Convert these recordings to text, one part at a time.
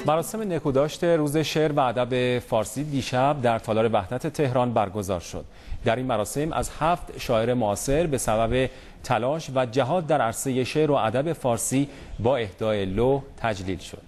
مراسم نکوداشت روز شعر و ادب فارسی دیشب در تالار وحدت تهران برگزار شد. در این مراسم از 7 شاعر معاصر به سبب تلاش و جهاد در عرصه شعر و ادب فارسی با اهدای لوح تجلیل شد.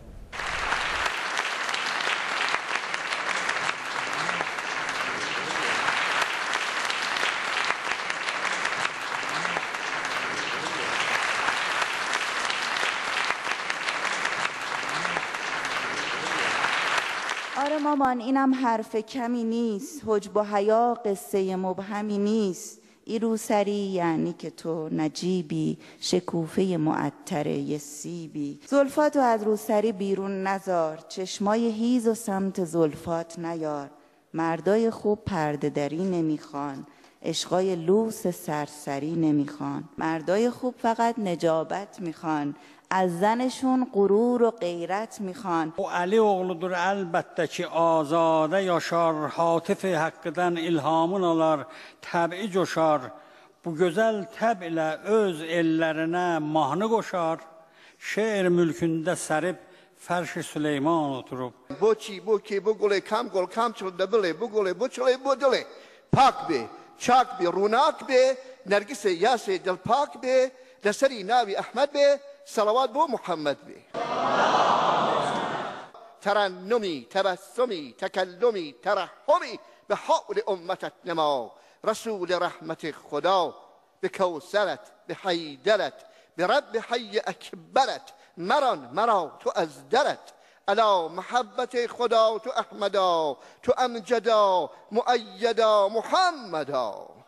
آره مامان، اینم حرف کمی نیست، حجب و حیا قصه مبهمی نیست. ای روسری یعنی که تو نجیبی، شکوفه معطر یه سیبی. زلفاتو از روسری بیرون نزار، چشمای هیز و سمت زلفات نیار. مردای خوب پرده دری نمیخوان، عشقای لوس سرسری نمیخوان. مردای خوب فقط نجابت میخوان، از زنشون غرور و غیرت میخوان. O Ali oğludur elbette ki azade yaşar, hatif hakkıdan ilhamın alar, təbii coşar. Bu gözəl təb ilə öz ellərinə mahnı qoşar, şeir mülkündə sərib fərş-i Süleyman oturub. Bu çi, bu ki, bu gule, kam gol, kam çıl dabıle, bu gule, bu çıle, bu dile. Pak be, çak be, runak be, nergis-i yas-i dil pak be, لسری ناوی احمد به صلوات بو محمد به. ترنمی، تبسمی، تکلمی، ترحمی به حول امتت نما. رسول رحمت خدا به کوثرت، به حیدرت، به رب حی اکبرت. مران مرا تو از درت، علا محبت خدا تو احمدا، تو امجدا مؤیدا محمدا.